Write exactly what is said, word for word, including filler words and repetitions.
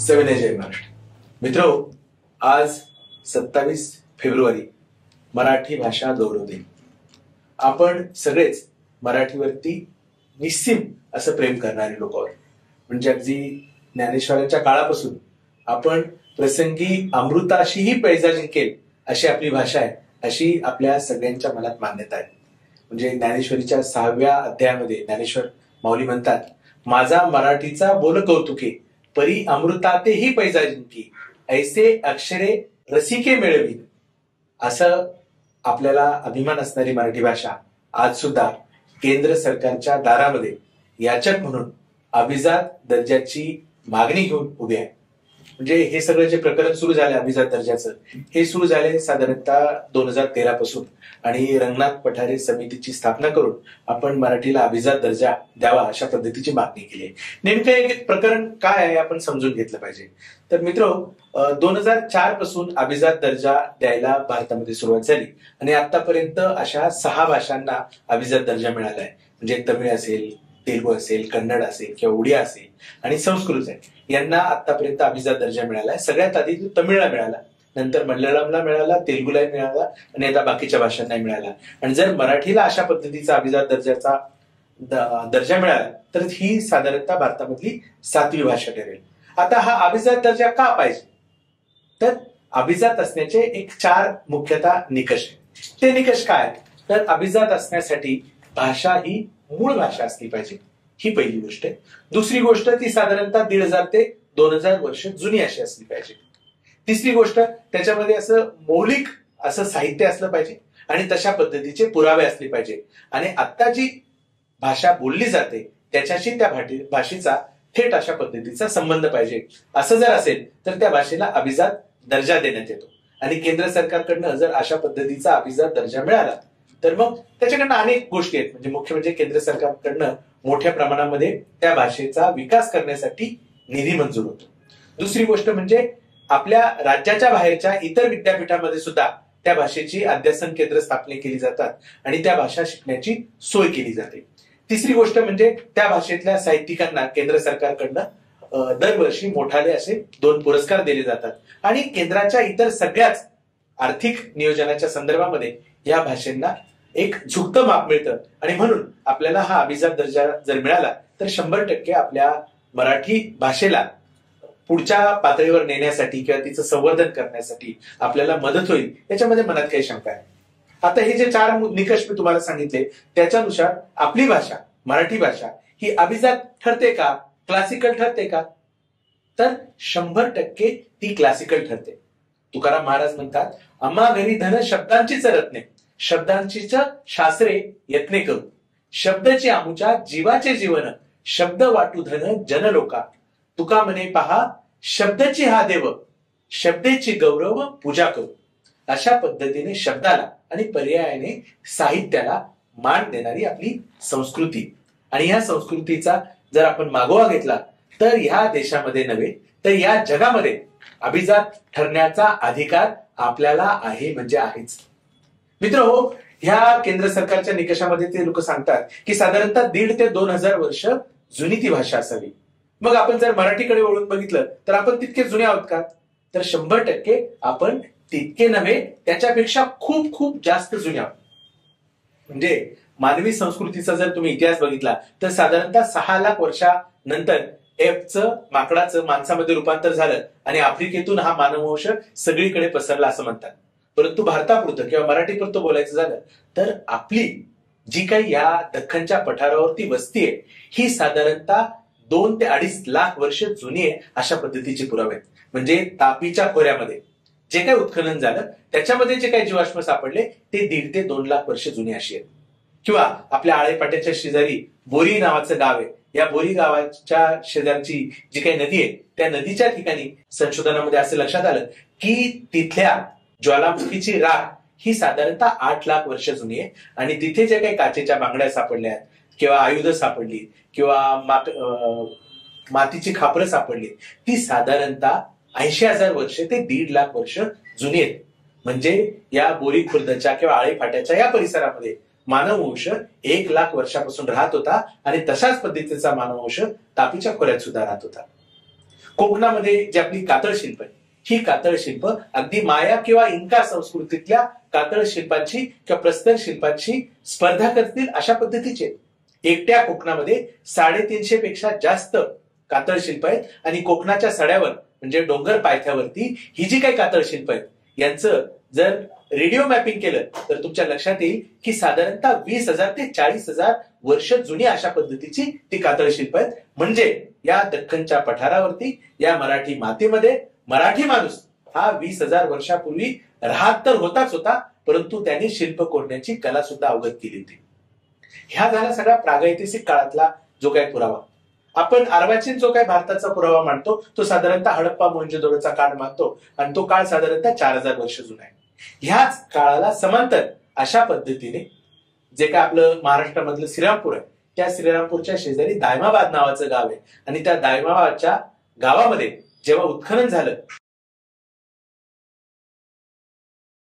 सविनय जय महाराष्ट्र. मित्रो, आज सत्तावीस फेब्रुवारी मराठी भाषा गौरव दिन. आपण सगळेच मराठीवरती निस्सीम असं प्रेम करणारे लोक आहोत. म्हणजे अगदी ज्ञानेश्वरांच्या काळापासून आपण प्रसंगी अमृताशीही पैजा जिंकेल अशी आपली भाषा आहे, अशी आपल्या सगळ्यांच्या मनात मान्यता आहे. म्हणजे ज्ञानेश्वरीच्या सहाव्या अध्यायामध्ये ज्ञानेश्वर माऊली म्हणतात, माझा मराठीचा बोल कौतुके परी अमृतातेही पैजा जिंकी, ऐसे अक्षरे रसिके मिळवी. असं आपल्याला अभिमान असणारी मराठी भाषा आज सुद्धा केंद्र सरकारच्या दारामध्ये याचक म्हणून अभिजात दर्जाची मागणी घेऊन उभी आहे. म्हणजे हे सगळं जे प्रकरण सुरू झालं अभिजात दर्जाचं, हे सुरू झाले साधारणतः दोन हजार तेरा पासून. आणि रंगनाथ पठारे समितीची स्थापना करून आपण मराठीला अभिजात दर्जा द्यावा अशा पद्धतीची मागणी केली आहे. नेमकं एक प्रकरण काय आहे आपण समजून घेतलं पाहिजे. तर मित्रो, दोन हजार चार पासून अभिजात दर्जा द्यायला भारतामध्ये सुरुवात झाली आणि आतापर्यंत अशा सहा भाषांना अभिजात दर्जा मिळाला आहे. म्हणजे तमिळ असेल, तेलुगू असेल, कन्नड असेल किंवा उडिया असेल आणि संस्कृत आहे, यांना आतापर्यंत अभिजात दर्जा मिळाला आहे. सगळ्यात आधी तमिळला मिळाला, नंतर मल्याळमला मिळाला, तेलुगूलाही मिळाला आणि आता बाकीच्या भाषांनाही मिळाला. आणि जर मराठीला अशा पद्धतीचा अभिजात दर्जाचा दर्जा मिळाला तर ही साधारणतः भारतामधली सातवी भाषा ठरेल. आता हा अभिजात दर्जा का पाहिजे, तर अभिजात असण्याचे एक चार मुख्यतः निकष आहेत. ते निकष काय, तर अभिजात असण्यासाठी भाषा ही मूळ भाषा असली पाहिजे, ही पहिली गोष्ट आहे. दुसरी गोष्ट, ती साधारणतः दीड हजार ते दोन हजार वर्ष जुनी अशी असली पाहिजे. तिसरी गोष्ट, त्याच्यामध्ये असं मौलिक असं साहित्य असलं पाहिजे आणि तशा पद्धतीचे पुरावे असले पाहिजे. आणि आता जी भाषा बोलली जाते त्याच्याशी त्या भाषेचा थेट अशा पद्धतीचा संबंध पाहिजे. असं जर असेल तर त्या भाषेला अभिजात दर्जा देण्यात येतो. आणि केंद्र सरकारकडनं जर अशा पद्धतीचा अभिजात दर्जा मिळाला तर मग त्याच्याकडनं अनेक गोष्टी आहेत. म्हणजे मुख्य म्हणजे केंद्र सरकारकडनं मोठ्या प्रमाणामध्ये त्या भाषेचा विकास करण्यासाठी निधी मंजूर होतो. दुसरी गोष्ट म्हणजे आपल्या राज्याच्या बाहेरच्या इतर विद्यापीठामध्ये सुद्धा त्या भाषेची अध्यासन केंद्र स्थापने केली जातात आणि त्या भाषा शिकण्याची सोय केली जाते. तिसरी गोष्ट म्हणजे त्या भाषेतल्या साहित्यिकांना केंद्र सरकारकडनं दरवर्षी मोठाले असे दोन पुरस्कार दिले जातात. आणि केंद्राच्या इतर सगळ्याच आर्थिक नियोजनाच्या संदर्भामध्ये या भाषेंना एक झुकतं माप मिळतं. आणि म्हणून आपल्याला हा अभिजात दर्जा जर मिळाला तर शंभर टक्के आपल्या मराठी भाषेला पुढच्या पातळीवर नेण्यासाठी किंवा तिचं संवर्धन करण्यासाठी आपल्याला मदत होईल, याच्यामध्ये मनात काही शंका आहे. आता हे जे चार निकष मी तुम्हाला सांगितले त्याच्यानुसार आपली भाषा, मराठी भाषा ही अभिजात ठरते का, क्लासिकल ठरते का, तर शंभर टक्के ती क्लासिकल ठरते. तुकाराम महाराज म्हणतात, आम्हा घरी धन शब्दांचीच रत्ने, शब्दांचीच शास्त्रे यत्ने करू, शब्दाची आमुच्या जीवाचे जीवन, शब्द वाटू धन जनलोका, तुका म्हणे पहा शब्दाची हा देव, शब्देची गौरव पूजा करू. अशा पद्धतीने शब्दाला आणि पर्यायाने साहित्याला मान देणारी आपली संस्कृती. आणि या संस्कृतीचा जर आपण मागोवा घेतला तर ह्या देशामध्ये नव्हे तर या जगामध्ये अभिजात ठरण्याचा अधिकार आपल्याला आहे, म्हणजे आहेच. मित्र हो, ह्या केंद्र सरकारच्या निकषामध्ये ते लोक सांगतात की साधारणतः दीड ते दोन हजार वर्ष जुनी ती भाषा असावी. मग आपण जर मराठीकडे वळून बघितलं तर आपण तितके जुने आहोत का, तर शंभर टक्के आपण तितके नव्हे त्याच्यापेक्षा खूप खूप जास्त जुने आहोत. म्हणजे मानवी संस्कृतीचा जर तुम्ही इतिहास बघितला तर साधारणतः सहा लाख वर्षानंतर एफचं माकडाचं माणसामध्ये रूपांतर झालं आणि आफ्रिकेतून हा मानववंश सगळीकडे पसरला असं म्हणतात. परंतु भारतापुरतं किंवा मराठीपुरतं बोलायचं झालं तर आपली जी काही या दख्खनच्या पठारावरती वस्ती आहे ही साधारणतः दोन ते अडीच लाख वर्ष जुनी आहे अशा पद्धतीचे पुरावे आहेत. म्हणजे तापीच्या खोऱ्यामध्ये जे काही उत्खनन झालं त्याच्यामध्ये जे काही जीवाश्म सापडले ते दीड ते दोन लाख वर्ष जुनी अशी आहेत. किंवा आपल्या आळेपाट्याच्या शेजारी बोरी नावाचं गाव आहे, या बोरी गावाच्या शेजारची जी काही नदी आहे त्या नदीच्या ठिकाणी संशोधनामध्ये असं लक्षात आलं की तिथल्या ज्वालामुखीची राख ही साधारणतः आठ लाख वर्ष जुनी आहे. आणि तिथे जे काही काचेच्या बांगड्या सापडल्या किंवा आयुध सापडली किंवा मातीची खापरं सापडली ती साधारणतः ऐंशी हजार वर्ष ते दीड लाख वर्ष जुनी आहेत. म्हणजे या बोरी खुर्दच्या किंवा आळे फाट्याच्या या परिसरामध्ये मानववंश एक लाख वर्षापासून राहत होता आणि तशाच पद्धतीचा मानववंश तापीच्या खोऱ्यात सुद्धा राहत होता. कोकणामध्ये जी आपली कातळ शिल्प आहे, ही कातळ शिल्प अगदी माया किंवा इंका संस्कृतीतल्या कातळ शिल्पांची किंवा प्रस्तर शिल्पांची स्पर्धा करतील अशा पद्धतीचे एकट्या कोकणामध्ये साडेतीनशे पेक्षा जास्त कातळ शिल्प आहेत. आणि कोकणाच्या सड्यावर म्हणजे डोंगर पायथ्यावरती ही जी काही कातळ शिल्प आहेत यांचं जर रेडिओ मॅपिंग केलं तर तुमच्या लक्षात येईल की साधारणतः वीस हजार ते चाळीस हजार वर्ष जुनी अशा पद्धतीची ती कातळ शिल्प आहेत. म्हणजे या दख्खनच्या पठारावरती या मराठी मातीमध्ये मराठी माणूस हा वीस हजार वर्षापूर्वी राहत तर होताच होता, परंतु त्यांनी शिल्प कोरण्याची कला सुद्धा अवगत केली होती. ह्या झाला सगळा प्रागैतिहासिक काळातला जो काही पुरावा. आपण अर्वाचीन जो काही भारताचा पुरावा मानतो तो साधारणतः हडप्पा मोहनजोदडोचा काळ मानतो आणि तो काळ साधारणतः चार हजार वर्ष जुना आहे. ह्याच काळाला समांतर अशा पद्धतीने जे काय आपलं महाराष्ट्रामधलं श्रीरामपूर आहे, त्या श्रीरामपूरच्या शेजारी दायमाबाद नावाचं गाव आहे आणि त्या दायमाबादच्या गावामध्ये जेव्हा उत्खनन झालं